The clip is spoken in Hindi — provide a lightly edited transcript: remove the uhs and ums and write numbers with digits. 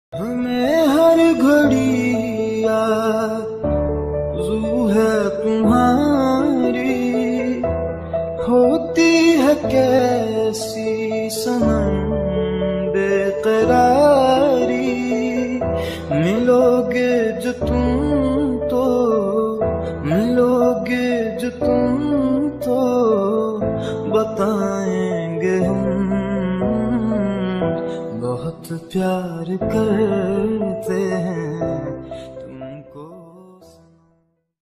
हमें हर घड़ी आरज़ू है तुम्हारी, होती है कैसी सनम बेकरारी। मिलोगे जो तुम तो, मिलोगे जो तुम तो बताएंगे हम बहुत प्यार करते हैं।